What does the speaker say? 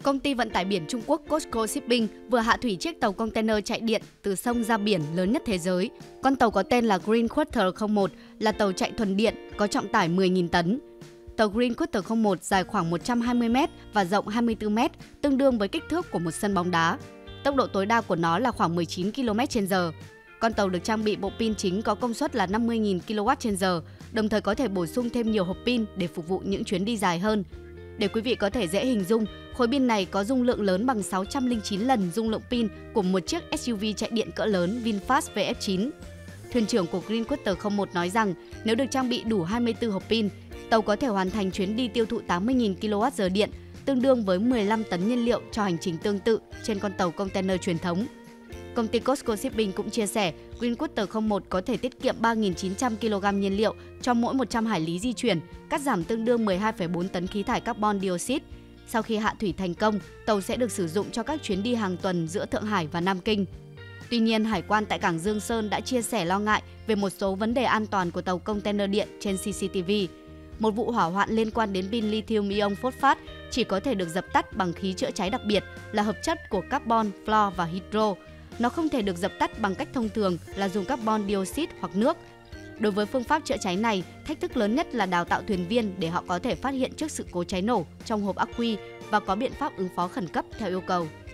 Công ty vận tải biển Trung Quốc COSCO Shipping vừa hạ thủy chiếc tàu container chạy điện từ sông ra biển lớn nhất thế giới. Con tàu có tên là Green Quarter 01 là tàu chạy thuần điện có trọng tải 10.000 tấn. Tàu Green Quarter 01 dài khoảng 120 m và rộng 24 m, tương đương với kích thước của một sân bóng đá. Tốc độ tối đa của nó là khoảng 19 km/h. Con tàu được trang bị bộ pin chính có công suất là 50.000 kWh, đồng thời có thể bổ sung thêm nhiều hộp pin để phục vụ những chuyến đi dài hơn. Để quý vị có thể dễ hình dung, khối pin này có dung lượng lớn bằng 609 lần dung lượng pin của một chiếc SUV chạy điện cỡ lớn VinFast VF9. Thuyền trưởng của Green Quarter 01 nói rằng nếu được trang bị đủ 24 hộp pin, tàu có thể hoàn thành chuyến đi tiêu thụ 80.000 kWh điện, tương đương với 15 tấn nhiên liệu cho hành trình tương tự trên con tàu container truyền thống. Công ty COSCO Shipping cũng chia sẻ, Green Quarter 01 có thể tiết kiệm 3.900 kg nhiên liệu cho mỗi 100 hải lý di chuyển, cắt giảm tương đương 12,4 tấn khí thải carbon dioxide. Sau khi hạ thủy thành công, tàu sẽ được sử dụng cho các chuyến đi hàng tuần giữa Thượng Hải và Nam Kinh. Tuy nhiên, Hải quan tại cảng Dương Sơn đã chia sẻ lo ngại về một số vấn đề an toàn của tàu container điện trên CCTV. Một vụ hỏa hoạn liên quan đến pin lithium-ion phosphate chỉ có thể được dập tắt bằng khí chữa cháy đặc biệt là hợp chất của carbon, fluor và hydro. Nó không thể được dập tắt bằng cách thông thường là dùng carbon dioxide hoặc nước. Đối với phương pháp chữa cháy này, thách thức lớn nhất là đào tạo thuyền viên để họ có thể phát hiện trước sự cố cháy nổ trong hộp ắc quy và có biện pháp ứng phó khẩn cấp theo yêu cầu.